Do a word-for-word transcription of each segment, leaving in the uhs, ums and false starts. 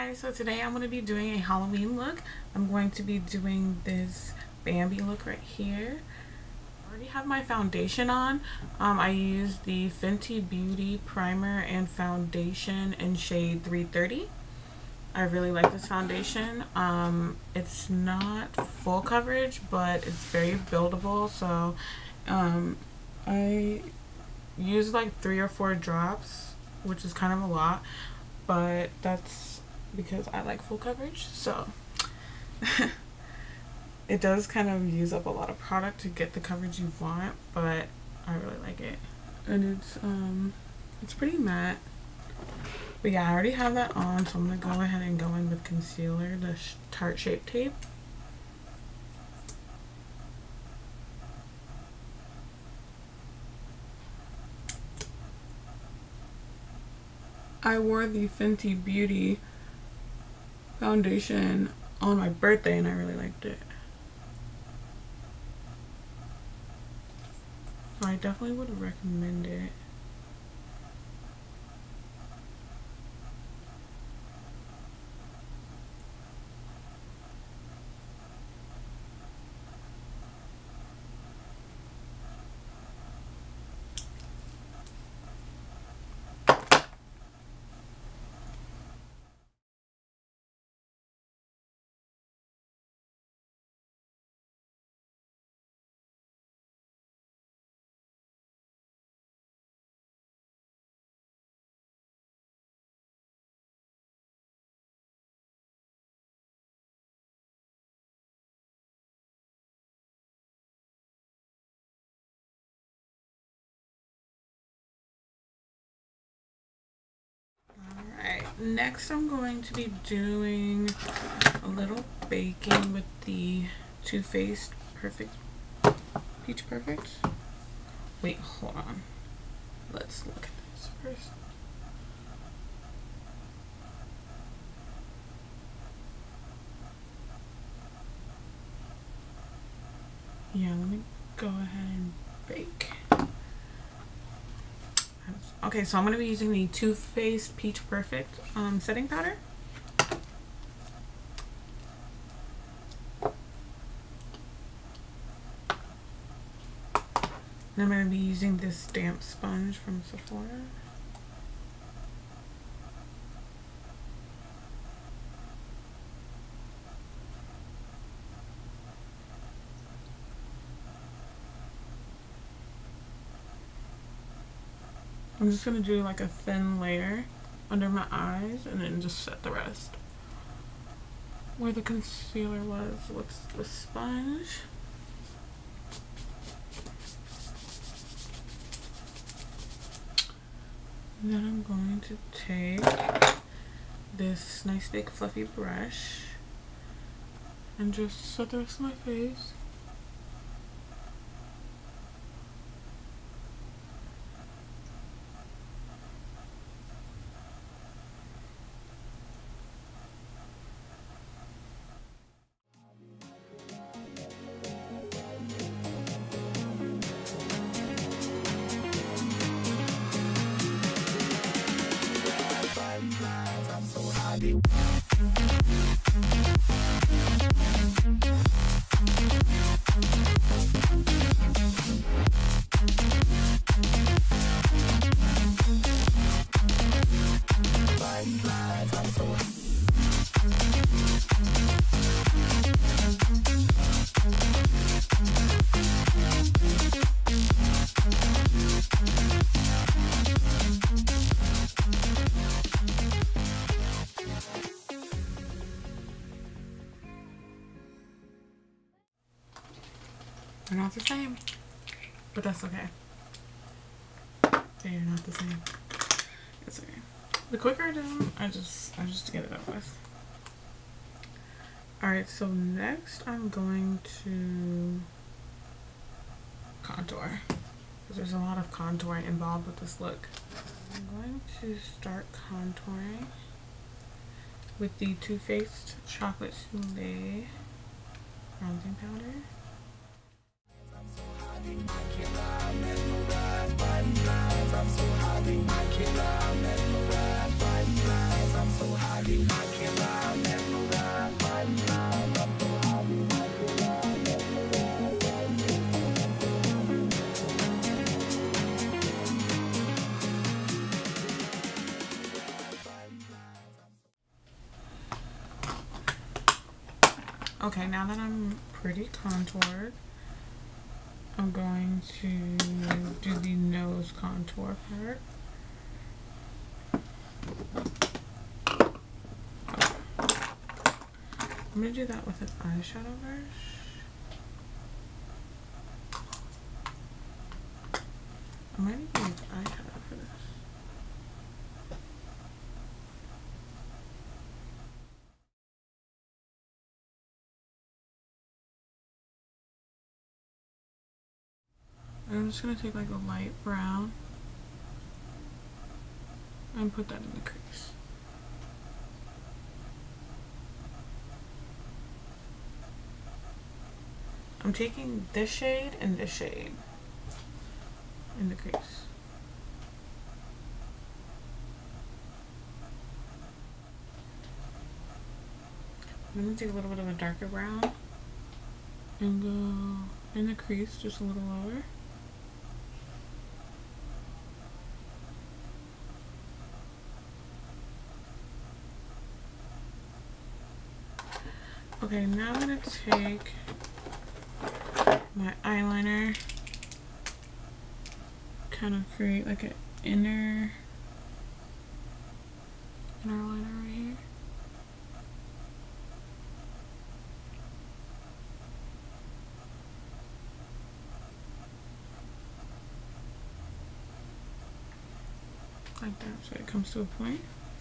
guys, so today I'm going to be doing a Halloween look. I'm going to be doing this Bambi look right here. I already have my foundation on. Um, I used the Fenty Beauty primer and foundation in shade three thirty. I really like this foundation. Um, it's not full coverage, but it's very buildable, so um, I used like three or four drops, which is kind of a lot, but that's because I like full coverage. So it does kind of use up a lot of product to get the coverage you want, but I really like it. And it's um it's pretty matte. But yeah, I already have that on, so I'm gonna go ahead and go in with concealer, the Tarte Shape Tape. I wore the Fenty Beauty foundation on my birthday and I really liked it. So I definitely would recommend it. Next, I'm going to be doing a little baking with the Too Faced Perfect Peach Perfect. Wait, hold on. Let's look at this first. Yeah, let me go ahead and bake. Okay, so I'm going to be using the Too Faced Peach Perfect um, setting powder. And I'm going to be using this damp sponge from Sephora. I'm just going to do like a thin layer under my eyes and then just set the rest. Where the concealer was with the sponge. And then I'm going to take this nice big fluffy brush and just set the rest of my face. They're not the same, but that's okay. They are not the same. It's okay. The quicker I do them, I just I just get it over with. Alright, so next I'm going to contour, because there's a lot of contouring involved with this look. I'm going to start contouring with the Too Faced Chocolate Souffle bronzing powder. I'm so happy, I can't lie, mesmerized by the lines. I'm so happy, I can't lie. Okay, now that I'm pretty contoured, I'm going to do the nose contour part. I'm going to do that with an eyeshadow brush. I might even use eyeshadow for this. I'm just going to take like a light brown and put that in the crease. I'm taking this shade and this shade in the crease. I'm going to take a little bit of a darker brown and go in the crease just a little lower. Okay, now I'm going to take my eyeliner, kind of create like an inner, inner liner right here. Like that, so it comes to a point.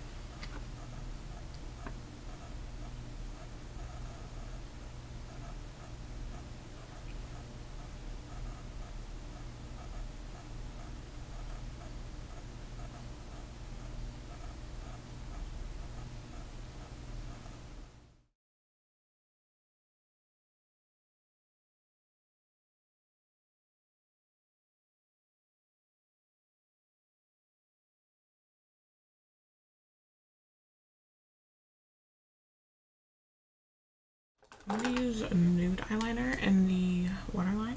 I'm going to use a nude eyeliner in the waterline.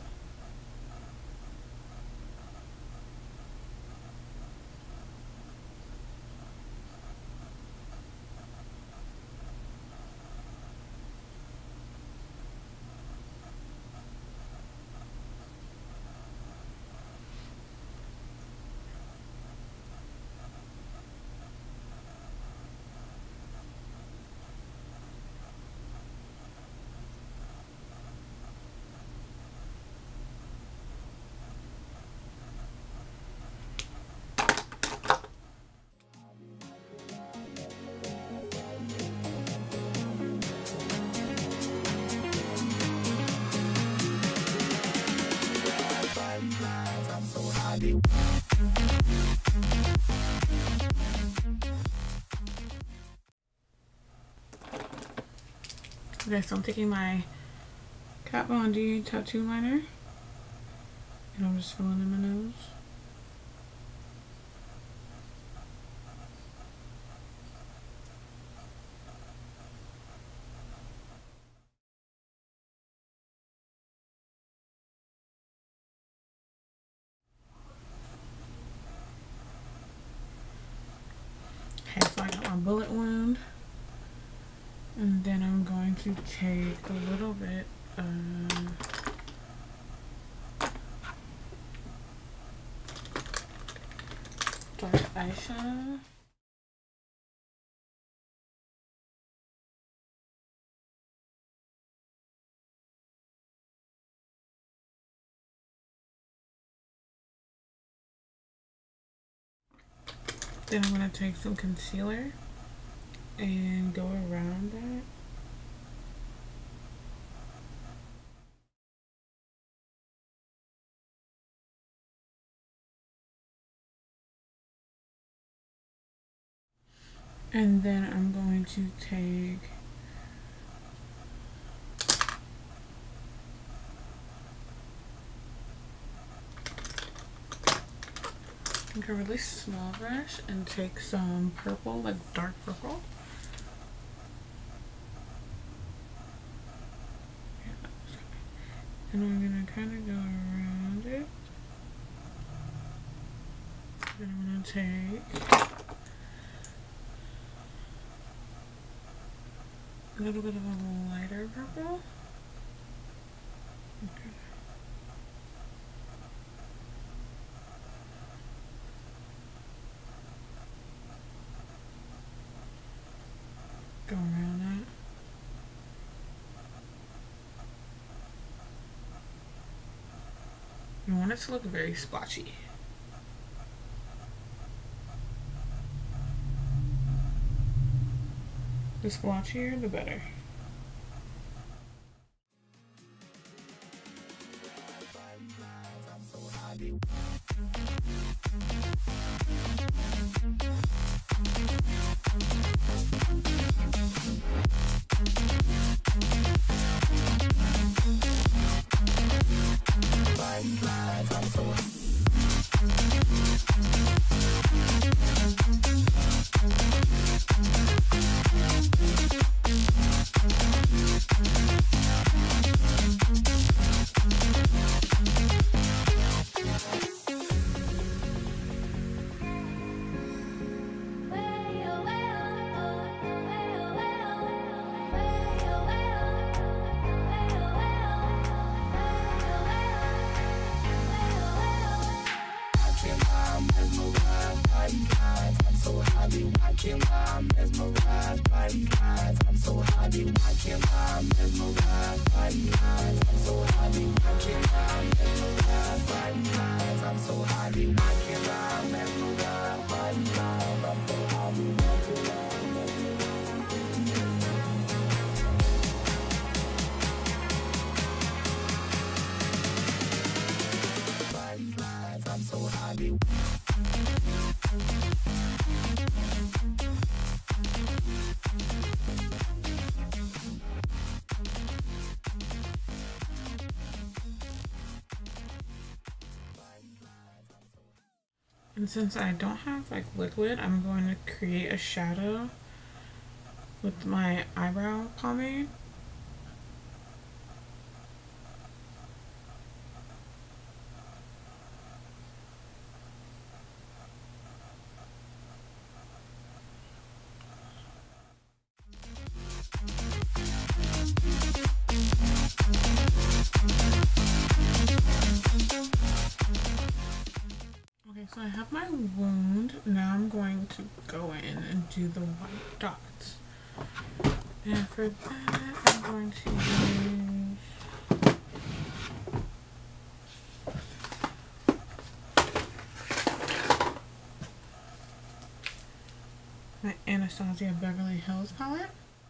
Okay, so I'm taking my Kat Von D tattoo liner and I'm just filling in my nose. Okay, so I got my bullet wound. And then I'm going to take a little bit of dark eyeshadow. Then I'm going to take some concealer and go around that. And then I'm going to take like a really small brush and take some purple, like dark purple. And I'm gonna kind of go around it. Then I'm gonna take a little bit of a lighter purple. Okay. Go around that. You want it to look very splotchy. The splotchier, the better. I'm mesmerized by these eyes. I'm so high, watching. I'm mesmerized by these eyes. I'm so high, watching. I'm mesmerized by these eyes. I'm so high, watching. I'm mesmerized by these eyes. I'm so high, watching. I'm mesmerized by these eyes. I'm so high. And since I don't have like liquid, I'm going to create a shadow with my eyebrow pomade. Okay, so I have my wound. Now I'm going to go in and do the white dots. And for that, I'm going to use my Anastasia Beverly Hills palette.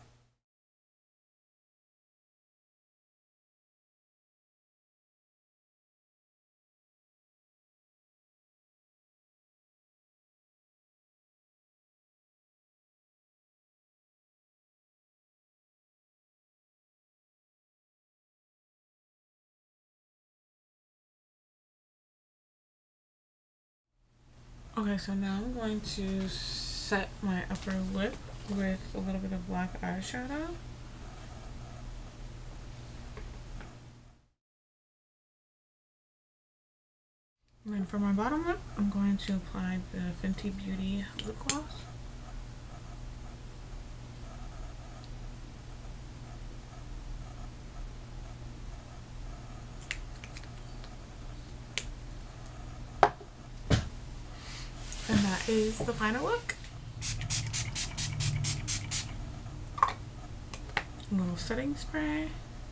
Okay, so now I'm going to set my upper lip with a little bit of black eyeshadow. And then for my bottom lip, I'm going to apply the Fenty Beauty lip gloss. And that is the final look. A little setting spray.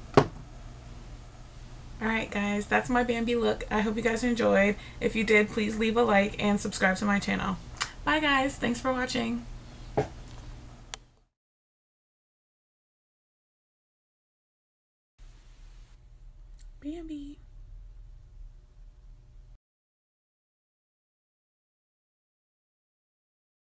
Alright guys, that's my Bambi look. I hope you guys enjoyed. If you did, please leave a like and subscribe to my channel. Bye guys, thanks for watching.